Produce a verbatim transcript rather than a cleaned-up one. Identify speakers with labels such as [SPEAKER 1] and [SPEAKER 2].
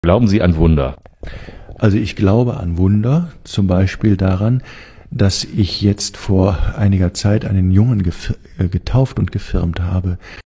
[SPEAKER 1] Glauben Sie an Wunder?
[SPEAKER 2] Also ich glaube an Wunder, zum Beispiel daran, dass ich jetzt vor einiger Zeit einen Jungen getauft und gefirmt habe,